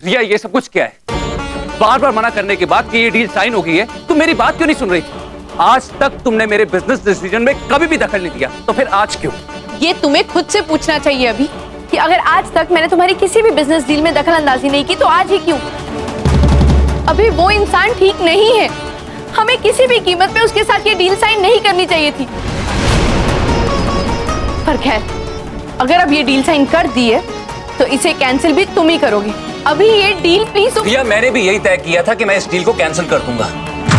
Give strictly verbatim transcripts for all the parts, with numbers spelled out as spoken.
रिया ये सब कुछ क्या है? बार बार मना करने के बाद कि ये डील साइन हो गई है, तुम मेरी बात क्यों नहीं सुन रही थी? आज तक तुमने मेरे बिजनेस डिसीजन में कभी भी दखल नहीं दिया, तो फिर आज क्यों? ये तुम्हें खुद से पूछना चाहिए अभी कि अगर आज तक मैंने तुम्हारी किसी भी बिजनेस डील में दखल अंदाजी नहीं की तो आज ही क्यों? अभी वो इंसान ठीक नहीं है, हमें किसी भी कीमत पे उसके साथ ये डील साइन नहीं करनी चाहिए थी। पर खैर, अगर अब ये डील साइन कर दी है तो इसे कैंसिल भी तुम ही करोगे। अभी ये डील प्लीज। रिया मैंने भी यही तय किया था कि मैं इस डील को कैंसिल कर दूंगा।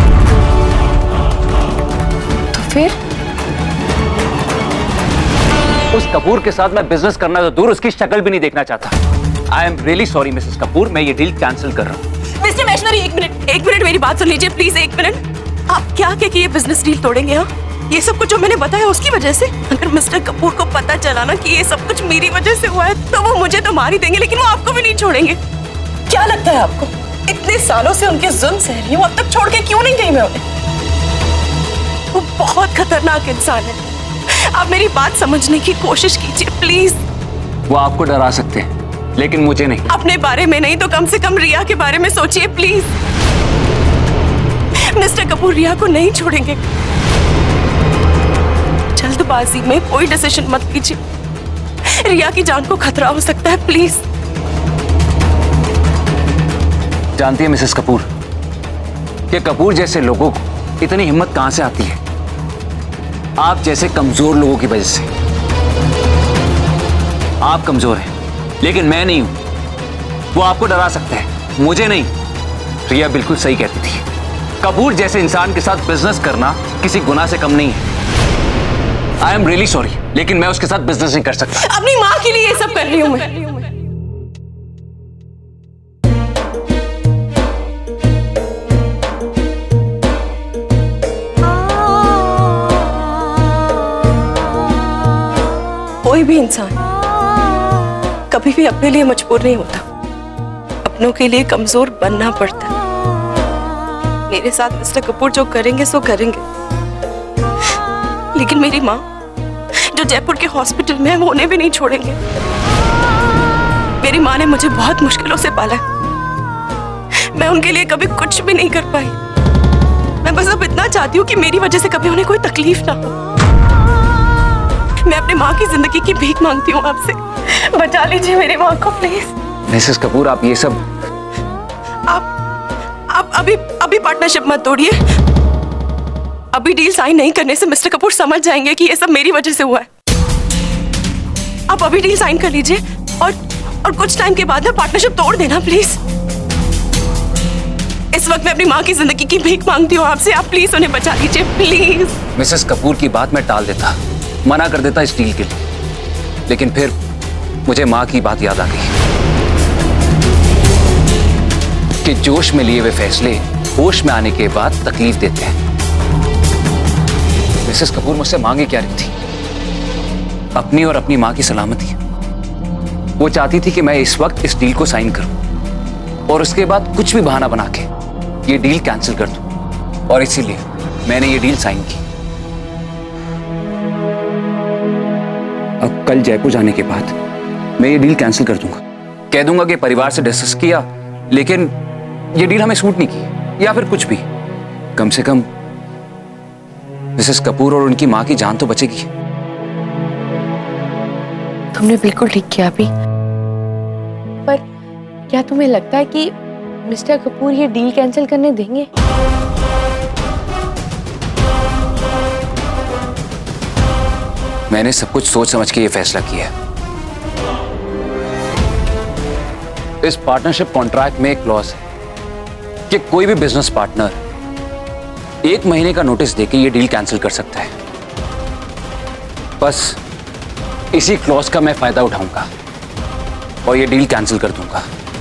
तो फिर उस कपूर के साथ मैं बिजनेस करना तो दूर, उसकी शक्ल भी नहीं देखना चाहता। I am really sorry Mrs Kapoor, मैं ये डील कैंसिल कर रहा हूँ। मिस्टर वैष्णवी एक मिनट एक मिनट मेरी बात सुन लीजिए प्लीज, एक मिनट। आप क्या कह के ये बिजनेस डील तोड़ेंगे? हाँ, ये सब कुछ जो मैंने बताया उसकी वजह से? अगर मिस्टर कपूर को पता चला ना कि ये सब कुछ मेरी वजह से हुआ है तो वो मुझे तो मार ही देंगे, लेकिन वो आपको भी नहीं छोड़ेंगे। क्या लगता है आपको इतने सालों से उनके जुल्म सह रही हूँ, अब तक छोड़ के क्यों नहीं गई मैं उन्हें? वो बहुत खतरनाक इंसान है, आप मेरी बात समझने की कोशिश कीजिए प्लीज। वो आपको डरा सकते हैं लेकिन मुझे नहीं। अपने बारे में नहीं तो कम से कम रिया के बारे में सोचिए प्लीज। मिस्टर कपूर रिया को नहीं छोड़ेंगे। जल्दबाजी में कोई डिसीजन मत लीजिए, रिया की जान को खतरा हो सकता है प्लीज। जानती है मिसेस कपूर कि कपूर जैसे लोगों को इतनी हिम्मत कहां से आती है? आप जैसे कमजोर लोगों की वजह से। आप कमजोर हैं लेकिन मैं नहीं हूं। वो आपको डरा सकता है, मुझे नहीं। रिया बिल्कुल सही कहती थी, कपूर जैसे इंसान के साथ बिजनेस करना किसी गुनाह से कम नहीं है। आई एम रियली सॉरी लेकिन मैं उसके साथ बिजनेस नहीं कर सकता। अपनी माँ के लिए ये सब कर रही हूं मैं। कोई भी इंसान कभी भी अपने लिए मजबूर नहीं होता, अपनों के लिए कमजोर बनना पड़ता है। मेरे साथ मिस्टर कपूर जो करेंगे सो करेंगे, लेकिन मेरी माँ जो जयपुर के हॉस्पिटल में है वो उन्हें भी नहीं छोड़ेंगे। मेरी माँ ने मुझे बहुत मुश्किलों से पाला है, मैं उनके लिए कभी कुछ भी नहीं कर पाई। मैं बस अब इतना चाहती हूँ कि मेरी वजह से कभी उन्हें कोई तकलीफ ना हो। मैं अपनी माँ की जिंदगी की भीख मांगती हूँ आपसे, बचा लीजिए मेरी माँ को प्लीज। मिसेस कपूर आप ये सब आप आप अभी अभी पार्टनरशिप मत तोड़िए। अभी डील साइन नहीं करने से मिस्टर कपूर समझ जाएंगे कि ये सब मेरी वजह से हुआ है। आप अभी डील साइन कर लीजिए और और कुछ टाइम के बाद ना पार्टनरशिप तोड़ देना प्लीज। इस वक्त मैं अपनी माँ की जिंदगी की भीख मांगती हूँ आपसे, आप प्लीज उन्हें बचा लीजिए प्लीज। मिसेस कपूर की बात मैं टाल देता, मना कर देता इस डील के लिए, लेकिन फिर मुझे माँ की बात याद आ गई कि जोश में लिए हुए फैसले होश में आने के बाद तकलीफ देते हैं। मिसेस कपूर मुझसे मांगे क्या रही थी? अपनी और अपनी माँ की सलामती। वो चाहती थी कि मैं इस वक्त इस डील को साइन करूं और उसके बाद कुछ भी बहाना बना के ये डील कैंसिल कर दूं, और इसीलिए मैंने ये डील साइन की। अब कल जयपुर जाने के बाद मैं ये डील कैंसिल कर दूंगा, कह दूंगा कि परिवार से डिस्कस किया लेकिन ये डील हमें सूट नहीं की, या फिर कुछ भी। कम से कम मिसेस कपूर और उनकी मां की जान तो बचेगी। तुमने बिल्कुल ठीक किया अभी, पर क्या तुम्हें लगता है कि मिस्टर कपूर ये डील कैंसिल करने देंगे? मैंने सब कुछ सोच समझ के ये फैसला किया है। इस पार्टनरशिप कॉन्ट्रैक्ट में एक क्लॉज है कि कोई भी बिजनेस पार्टनर एक महीने का नोटिस देके ये डील कैंसिल कर सकता है। बस इसी क्लॉज का मैं फायदा उठाऊंगा और ये डील कैंसिल कर दूंगा।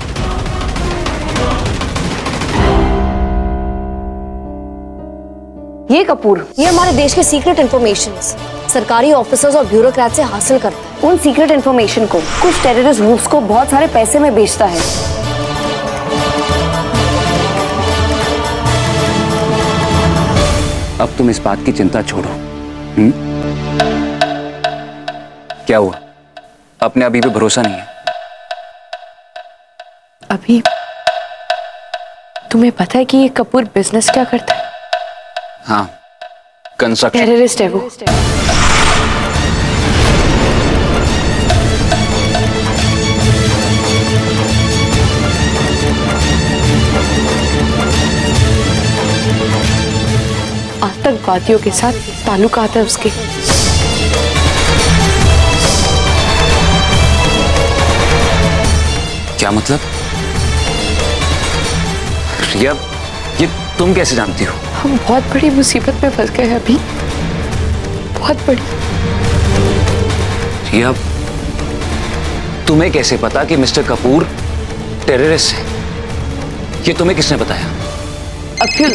ये कपूर ये हमारे देश के सीक्रेट इंफॉर्मेशन सरकारी ऑफिसर्स और ब्यूरोक्रेट से हासिल करता है। उन सीक्रेट इंफॉर्मेशन को कुछ टेररिस्ट ग्रुप्स को बहुत सारे पैसे में बेचता है। अब तुम इस बात की चिंता छोड़ो। हुँ? क्या हुआ? अपने अभी भी भरोसा नहीं है? अभी तुम्हें पता है कि ये कपूर बिजनेस क्या करता है? हाँ, कंस्ट्रक्शन। टेररिस्ट है वो। आतंकवादियों के साथ ताल्लुकात है उसके। क्या मतलब? रिया, ये तुम कैसे जानती हो? हम बहुत बड़ी मुसीबत में फंस गए हैं अभी, बहुत बड़ी। रिया, तुम्हें कैसे पता कि मिस्टर कपूर टेररिस्ट है? ये तुम्हें किसने बताया? अभी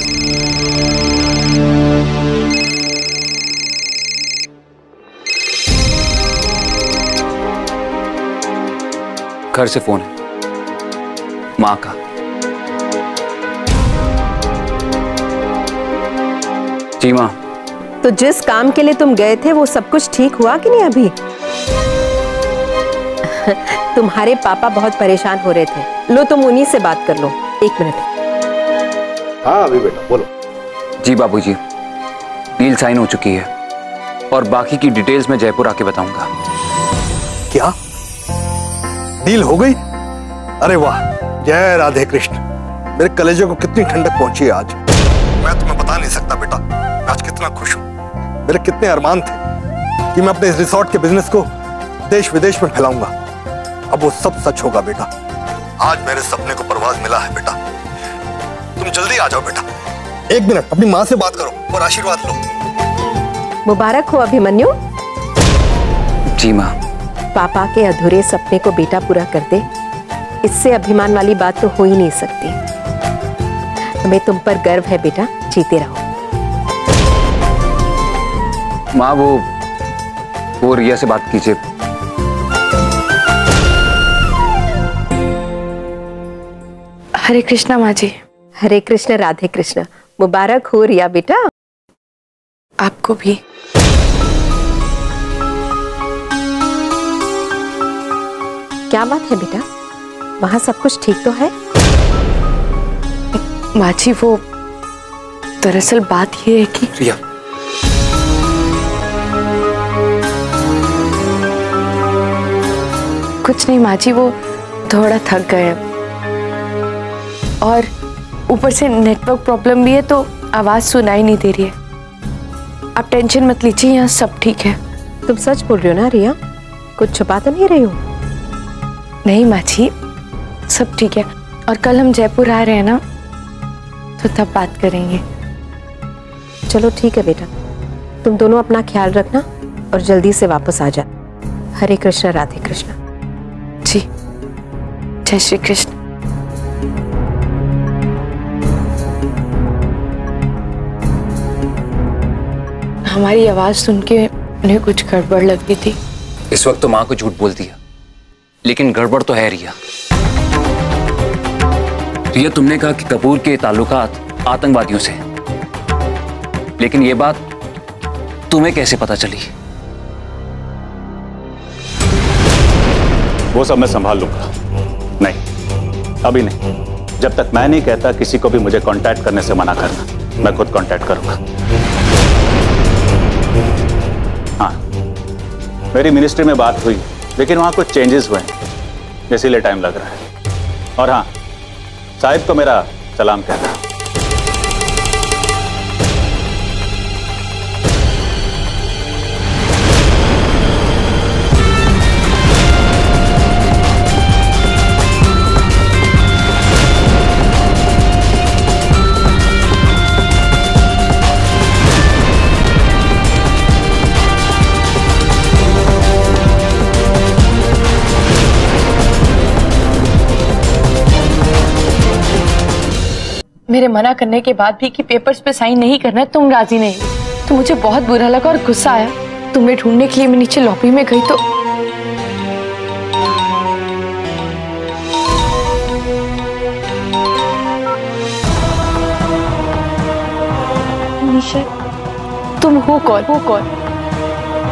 घर से फोन है, माँ का। जी माँ। तो जिस काम के लिए तुम गए थे वो सब कुछ ठीक हुआ कि नहीं अभी? तुम्हारे पापा बहुत परेशान हो रहे थे। लो तुम उन्हीं से बात कर लो। एक मिनट। हाँ अभी बेटा बोलो। जी बाबूजी, डील साइन हो चुकी है और बाकी की डिटेल्स मैं जयपुर आके बताऊंगा। क्या डील हो गई? अरे वाह, जय राधे कृष्ण। मेरे कलेजे को कितनी ठंडक पहुंची है आज। मैं तुम्हें बता नहीं सकता बेटा, मैं आज कितना खुश हूं। मेरे कितने अरमान थे कि मैं अपने इस रिसोर्ट के बिजनेस को देश विदेश में फैलाऊंगा। अब वो सब सच होगा बेटा। आज मेरे सपने को परवाज मिला है बेटा। तुम जल्दी आ जाओ बेटा। एक मिनट, अपनी माँ से बात करो और आशीर्वाद लो। मुबारक हो अभिमन्यु। जी माँ। पापा के अधूरे सपने को बेटा पूरा कर दे, इससे अभिमान वाली बात तो हो ही नहीं सकती। हमें तुम पर गर्व है बेटा, जीते रहो। माँ वो वो रिया से बात कीजिए। हरे कृष्णा माँ जी। हरे कृष्ण राधे कृष्ण। मुबारक हो रिया बेटा। आपको भी। क्या बात है बेटा, वहां सब कुछ ठीक तो है? माँ जी वो दरअसल बात ये है कि रिया, कुछ नहीं माँ जी, वो थोड़ा थक गए हैं और ऊपर से नेटवर्क प्रॉब्लम भी है तो आवाज सुनाई नहीं दे रही है। आप टेंशन मत लीजिए, यहाँ सब ठीक है। तुम सच बोल रही हो ना रिया? कुछ छुपा तो नहीं रही हो? नहीं माँ जी, सब ठीक है। और कल हम जयपुर आ रहे हैं ना, तो तब बात करेंगे। चलो ठीक है बेटा, तुम दोनों अपना ख्याल रखना और जल्दी से वापस आ जा। हरे कृष्ण राधे कृष्ण। जी, जय श्री कृष्ण। हमारी आवाज सुन के उन्हें कुछ गड़बड़ लगती थी। इस वक्त तो माँ को झूठ बोल दिया, लेकिन गड़बड़ तो है रिया। रिया, तुमने कहा कि कपूर के ताल्लुकात आतंकवादियों से, लेकिन ये बात तुम्हें कैसे पता चली? वो सब मैं संभाल लूंगा। नहीं, अभी नहीं। जब तक मैं नहीं कहता किसी को भी मुझे कांटेक्ट करने से मना करना, मैं खुद कांटेक्ट करूंगा। हाँ, मेरी मिनिस्ट्री में बात हुई, लेकिन वहां कुछ चेंजेस हुए हैं, इसीलिए टाइम लग रहा है। और हाँ, साहिब को मेरा सलाम कहना। मेरे मना करने के बाद भी कि पेपर्स पे साइन नहीं करना है, तुम राजी नहीं हुई, तो मुझे बहुत बुरा लगा और गुस्सा आया। तुम्हें ढूंढने के लिए मैं नीचे लॉबी में गई तो निशा, तुम हो कौन? हो कौन?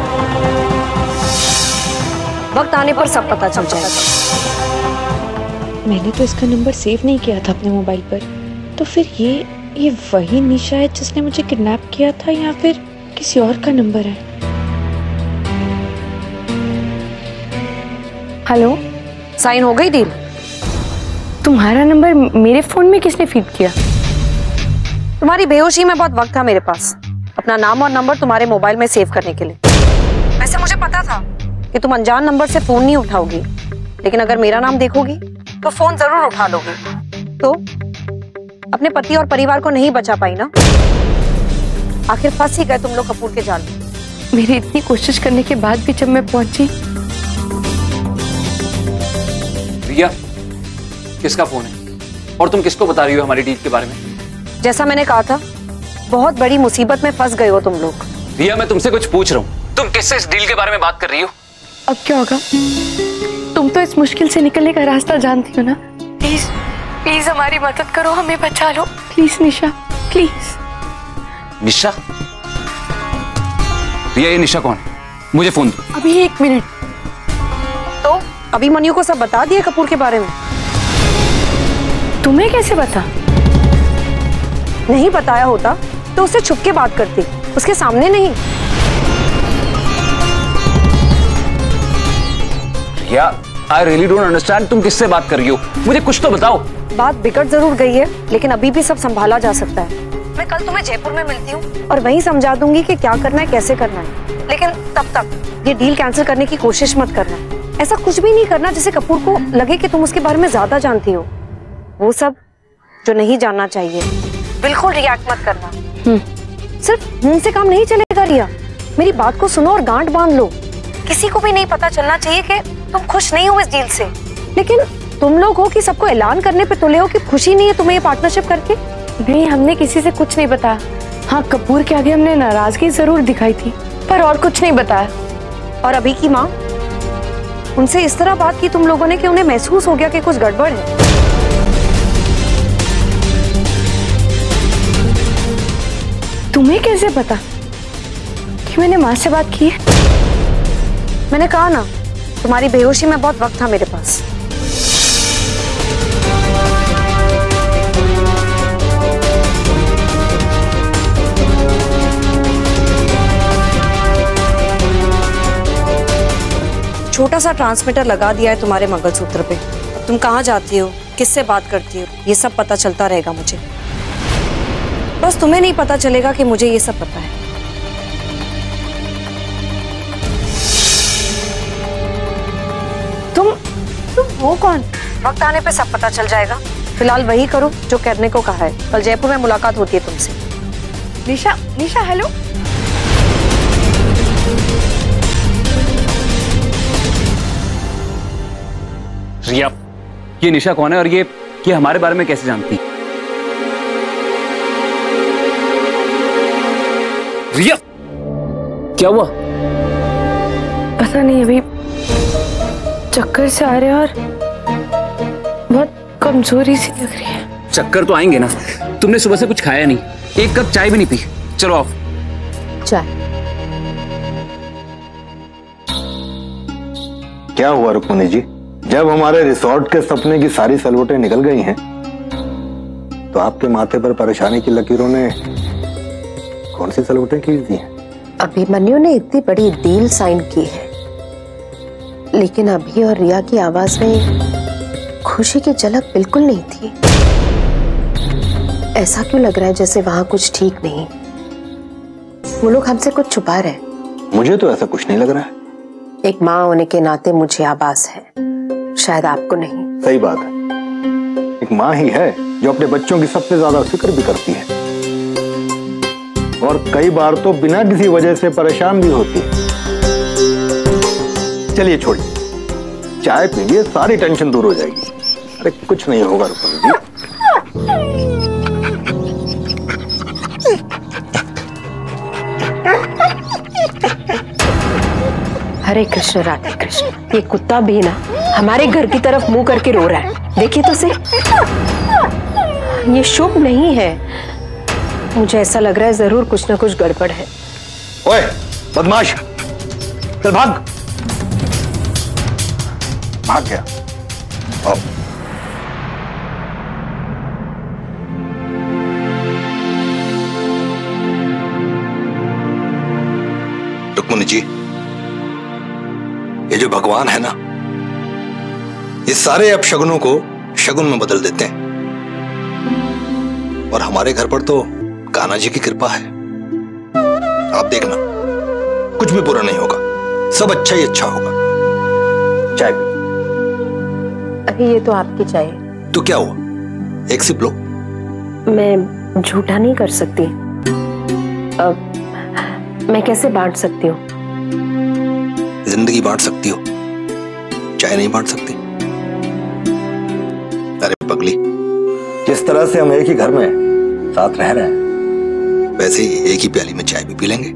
वक्त आने पर सब पता चल जाएगा। मैंने तो इसका नंबर सेव नहीं किया था अपने मोबाइल पर, तो फिर ये ये वही निशा है जिसने मुझे किडनैप किया था या फिर किसी और का नंबर है? हेलो, साइन हो गई डील? तुम्हारा नंबर मेरे फोन में किसने फीड किया? तुम्हारी बेहोशी में बहुत वक्त था मेरे पास अपना नाम और नंबर तुम्हारे मोबाइल में सेव करने के लिए। वैसे मुझे पता था कि तुम अनजान नंबर से फोन नहीं उठाओगी, लेकिन अगर मेरा नाम देखोगी तो फोन जरूर उठा लोगी। तो अपने पति और परिवार को नहीं बचा पाई ना? आखिर फंस ही गए तुम लोग कपूर के जाल में। मेरी इतनी कोशिश करने के बाद भी जब मैं पहुंची। रिया, किसका फोन है और तुम किसको बता रही हो हमारी डील के बारे में? जैसा मैंने कहा था, बहुत बड़ी मुसीबत में फंस गए हो तुम लोग। रिया, मैं तुमसे कुछ पूछ रहा हूँ, तुम किससे इस डील के बारे में बात कर रही हो? अब क्या होगा? तुम तो इस मुश्किल से निकलने का रास्ता जानती हो ना। प्लीज प्लीज हमारी मदद करो, हमें बचा लो प्लीज निशा, प्लीज। निशा? रिया, ये निशा कौन है? मुझे फोन दो। अभी एक मिनट। तो अभी मनियो को सब बता दिया कपूर के बारे में? तुम्हें कैसे पता? नहीं बताया होता तो उससे छुप के बात करती, उसके सामने नहीं। Riya, I really don't understand, तुम किससे बात कर रही हो? मुझे कुछ तो बताओ। बात बिगड़ जरूर गई है, लेकिन अभी भी सब संभाला जा सकता है। मैं कल तुम्हें जयपुर में मिलती हूँ और वहीं समझा दूंगी कि क्या करना है, कैसे करना है। लेकिन तब तक ये डील कैंसिल करने की कोशिश मत करना। ऐसा कुछ भी नहीं करना जिससे कपूर को लगे कि तुम उसके बारे में ज्यादा जानती हो। वो सब जो नहीं जानना चाहिए। बिल्कुल रिएक्ट मत करना। सिर्फ मुंह से काम नहीं चलेगा रिया, मेरी बात को सुनो और गांठ बांध लो। किसी को भी नहीं पता चलना चाहिए कि तुम खुश नहीं हो इस डील से। लेकिन तुम लोग हो कि सबको ऐलान करने पे तुले हो कि खुशी नहीं है तुम्हें ये पार्टनरशिप करके। नहीं, हमने किसी से कुछ नहीं बताया। हाँ, कपूर के आगे हमने नाराजगी जरूर दिखाई थी, पर और कुछ नहीं बताया। और अभी की माँ, उनसे इस तरह बात की तुम लोगों ने कि उन्हें महसूस हो गया कि कुछ गड़बड़ है। तुम्हें कैसे पता कि मैंने माँ से बात की है? मैंने कहा ना, तुम्हारी बेहोशी में बहुत वक्त था मेरे पास। छोटा सा ट्रांसमीटर लगा दिया है तुम्हारे मंगलसूत्र पे। अब तुम कहाँ जाती हो, किससे बात करती हो, ये सब पता चलता रहेगा मुझे। बस तुम्हें नहीं पता चलेगा कि मुझे ये सब पता है। तुम तुम वो कौन? वक्त आने पे सब पता चल जाएगा। फिलहाल वही करो जो करने को कहा है। कल जयपुर में मुलाकात होती है तुमसे। निशा, निशा हेलो। रिया, ये निशा कौन है और ये ये हमारे बारे में कैसे जानती? रिया, क्या हुआ? पता नहीं, अभी चक्कर से आ रहे हैं और बहुत कमजोरी सी लग रही है। चक्कर तो आएंगे ना, तुमने सुबह से कुछ खाया नहीं, एक कप चाय भी नहीं पी। चलो आओ। चाय? क्या हुआ रुक्मणी जी? जब हमारे रिसोर्ट के सपने की सारी सलवटें निकल गई हैं, तो आपके माथे पर परेशानी की लकीरों ने कौन सी सलवटें खींच दी हैं? अभिमन्यु ने इतनी बड़ी डील साइन की है, लेकिन अभी और रिया की आवाज में खुशी की झलक बिल्कुल नहीं थी। ऐसा क्यों लग रहा है जैसे वहां कुछ ठीक नहीं? वो लोग हमसे कुछ छुपा रहे हैं। मुझे तो ऐसा कुछ नहीं लग रहा है। एक माँ होने के नाते मुझे आभास है, शायद आपको नहीं। सही बात है, एक माँ ही है जो अपने बच्चों की सबसे ज्यादा फिक्र भी करती है और कई बार तो बिना किसी वजह से परेशान भी होती है। चलिए छोड़िए, चाय पीजिए, सारी टेंशन दूर हो जाएगी। अरे कुछ नहीं होगा रुक्मणी जी। हरे कृष्ण राधे कृष्ण। ये कुत्ता भी ना हमारे घर की तरफ मुंह करके रो रहा है, देखिए तो सही। ये शुभ नहीं है। मुझे ऐसा लग रहा है जरूर कुछ ना कुछ गड़बड़ है। ओए बदमाश, चल भाग। भाग गया। अब मुनि जी, ये जो भगवान है ना, ये सारे अपशगुनों को शगुन में बदल देते हैं। और हमारे घर पर तो कान्हा जी की कृपा है। आप देखना, कुछ भी बुरा नहीं होगा, सब अच्छा ही अच्छा होगा। चाय पी। अभी ये तो आपकी चाय है। तो क्या हुआ, एक सिप लो। मैं झूठा नहीं कर सकती। अब मैं कैसे बांट सकती हूँ? जिंदगी बांट सकती हो, चाय नहीं बांट सकती। अरे पगली, जिस तरह से हम एक ही घर में साथ रह रहे हैं, वैसे ही एक ही प्याली में चाय भी पी लेंगे।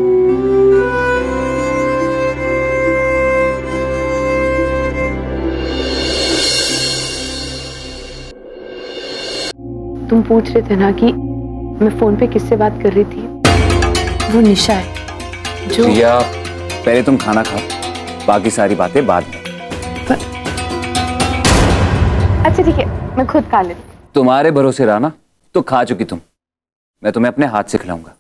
तुम पूछ रहे थे ना कि मैं फोन पे किससे बात कर रही थी? वो निशा है जो। या पहले तुम खाना खाओ, बाकी सारी बातें बाद में। पर... अच्छा ठीक है, मैं खुद खा लेती। तुम्हारे भरोसे रहा ना तो खा चुकी तुम, मैं तुम्हें अपने हाथ से खिलाऊंगा।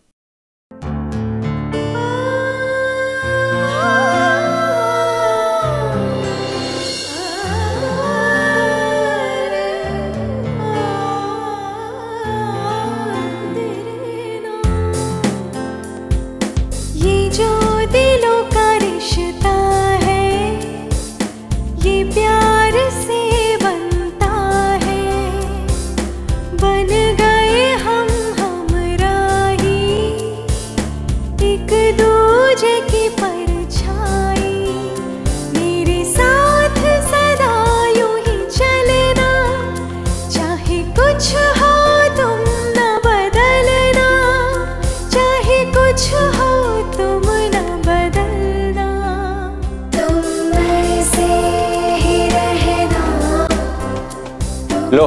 ये जो दिलों का रिश्ता है, ये प्यार से बनता है। बन गए हम हमराही, एक दूजे की परछाई। मेरे साथ सदा यूं ही चलना, चाहे कुछ हो तुम न बदलना, चाहे कुछ हो तुम न बदलना। तुम ऐसे ही रहना। लो,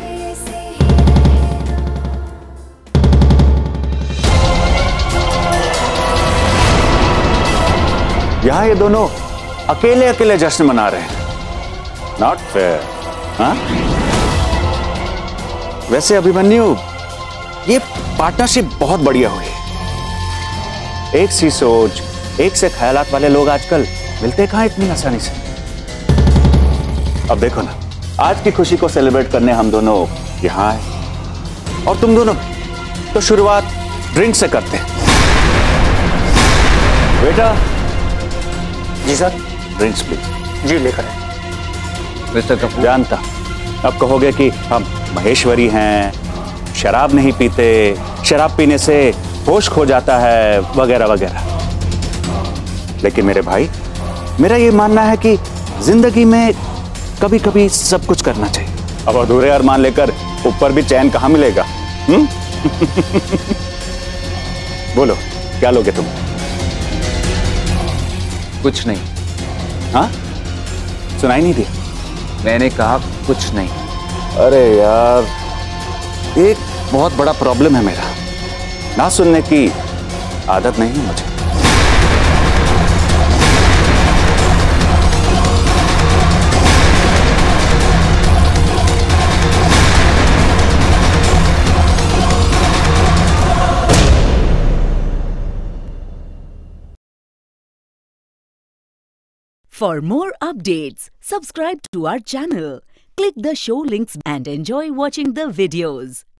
यहाँ ये दोनों अकेले अकेले जश्न मना रहे हैं। Not fair. हाँ, वैसे अभिमन्यु, ये पार्टनरशिप बहुत बढ़िया हुई। एक सी सोच, एक से ख्यालात वाले लोग आजकल मिलते कहाँ इतनी आसानी से। अब देखो ना, आज की खुशी को सेलिब्रेट करने हम दोनों यहाँ आए, और तुम दोनों तो शुरुआत ड्रिंक से करते हैं। बेटा। जी सर। Drinks please. जी लेकर आए। मिस्टर कपूर, जानता अब कहोगे कि हम महेश्वरी हैं, शराब नहीं पीते, शराब पीने से होश खो जाता है, वगैरह वगैरह। लेकिन मेरे भाई, मेरा ये मानना है कि जिंदगी में कभी कभी सब कुछ करना चाहिए। अब अधूरे अरमान लेकर ऊपर भी चैन कहाँ मिलेगा? हम्म? बोलो, क्या लोगे तुम? कुछ नहीं। हाँ, सुनाई नहीं दिया? मैंने कहा कुछ नहीं। अरे यार, एक बहुत बड़ा प्रॉब्लम है मेरा, ना सुनने की आदत नहीं है मुझे। For more updates, subscribe to our channel, click the show links and enjoy watching the videos.